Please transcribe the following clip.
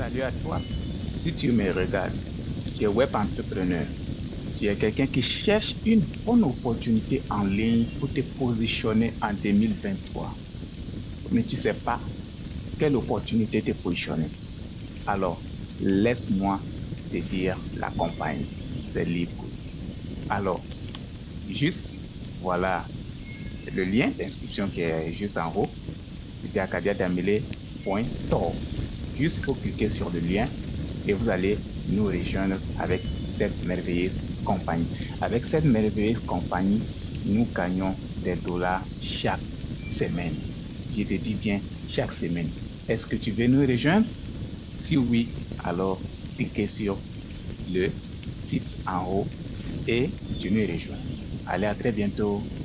Salut à toi. Si tu me regardes, tu es web entrepreneur. Tu es quelqu'un qui cherche une bonne opportunité en ligne pour te positionner en 2023. Mais tu sais pas quelle opportunité te positionner. Alors, laisse-moi te dire la compagnie. C'est LiveGood. Alors, juste, voilà le lien d'inscription qui est juste en haut. C'est acadiadamele.store. Juste, il faut cliquer sur le lien et vous allez nous rejoindre avec cette merveilleuse compagnie. Avec cette merveilleuse compagnie, nous gagnons des dollars chaque semaine. Je te dis bien, chaque semaine. Est-ce que tu veux nous rejoindre? Si oui, alors cliquez sur le site en haut et tu nous rejoins. Allez, à très bientôt.